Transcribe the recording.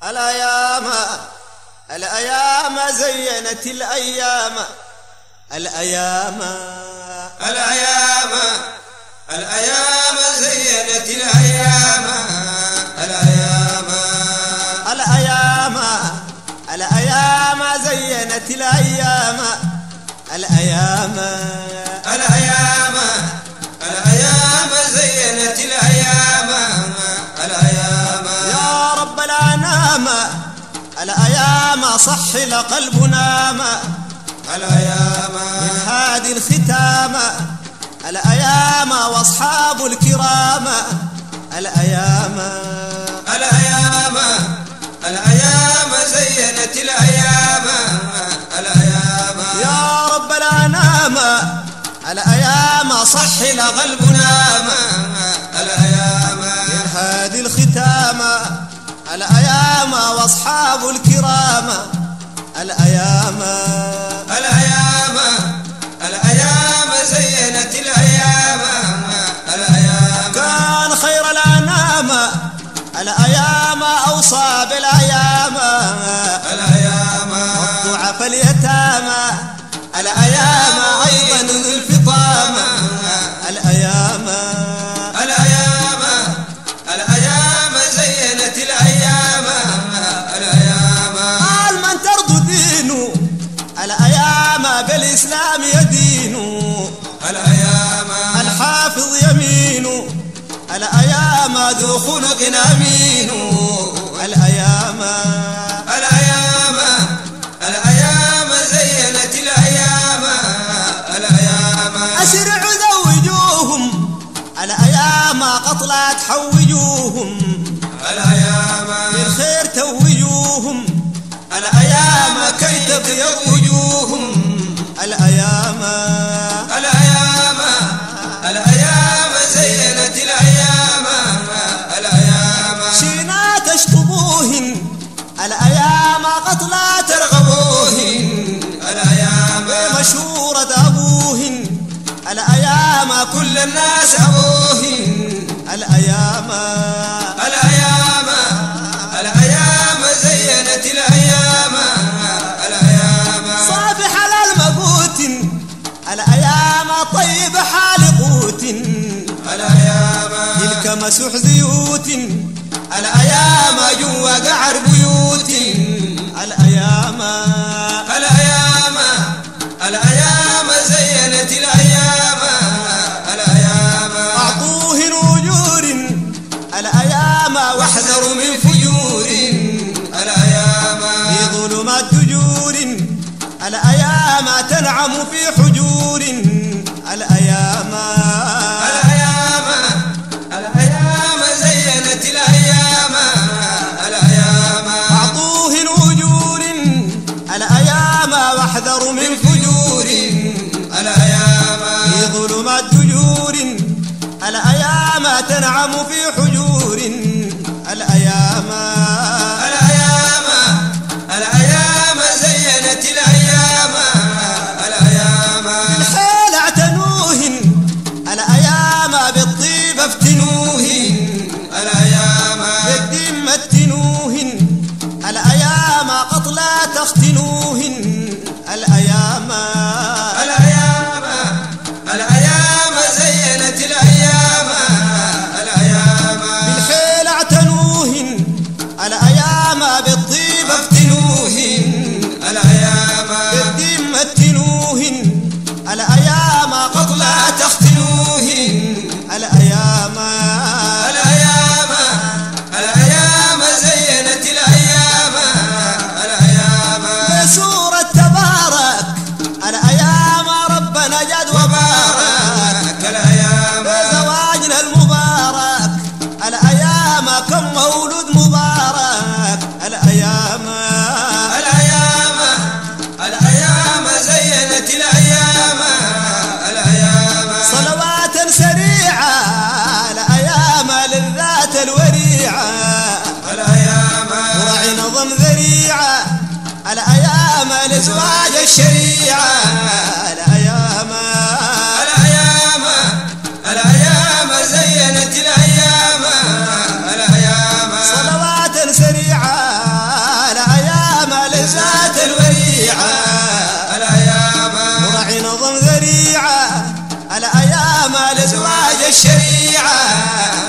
الأيام الأيام زينت الأيام الأيام الأيام الأيام زينت الأيام الأيام الأيام الأيام زينت الأيام الأيام الأيام الأيام زينت الأيام الأيام يا رب الأنام الأيام صحل قلبنا الأيام من هادي الختام الأيام وأصحاب الكرام الأيام الأيام الأيام زينت الأيام الأيام يا رب الأنام الأيام صحل قلبنا الأيام من هادي الختام الأيام وأصحاب الكرام الأيام الأيام الأيام زينت الأيام الأيام كان خير الأنام الأيام أوصى بالأيام الأيام والضعف اليتامى الأيام أيضا ذو الفطام الأيام الأيام الأيام زينت الأيام الأيام قال من ترضى دينه الأيام بالإسلام يدين الأيام الحافظ يمين الأيام ذو خلق أمين الأيام الأيام الأيام زينت الأيام الأيام أسرع زوجوهم الأيام قطلة تحوجوهم الأيام بالخير توجوهم الأيام كي تبيض وجوههم الأيام الأيام الأيام زينت الأيام الأيام شينا تشطبوهن الأيام قطلة ترغبوهن الأيام مشهورة أبوهن الأيام كل الناس أبوهن الأيام الأيام الأيام زينت الأيام الأيام صافح على المبوت الأيام طيب حال قوت الأيام تلك مسح زيوت الأيام جوا قعر بيوت الأيام الأيام الأيام زينت الأيام الأيام أعطوهن أجور الأيام واحذروا من فجور الأيام في ظلمات دجور الأيام تنعم في حجور الأيام الأيام الأيام زينت الأيام الأيام أعطوهن أجور الأيام واحذروا من فجور الأيام في ظلمات دجور الأيام تنعم في حجور الأيام الأيام الأيام زينت الأيام الأيام بالحيل اعتنوهن الأيام بالطيب افتنوهن الأيام بالدم متنوهن الأيام قطلا تختنوهن الأيام الأيام الأيام زينت الأيام الأيام بالحيل اعتنوهن الأيام بالطيب افتنوهن الأيام بالدم متنوهن الأيام قطلا تختنوهن الأيام الأيام الأيام زينت الأيام الأيام بسورة تبارك الأيام ربنا جد وبارك الأيام بزواجنا المبارك الأيام كم مولود مبارك الأيام الأيام الأيام زينت الأيام الأيام صلوات سريعة الأيام للذات الوريعة الأيام وراعي نظم ذريعة الأيام لزواج الشريعة الأيام الأيام الأيام زينت الأيام الأيام صلوات سريعة نظم ذريعة الأيام لزواج الشريعة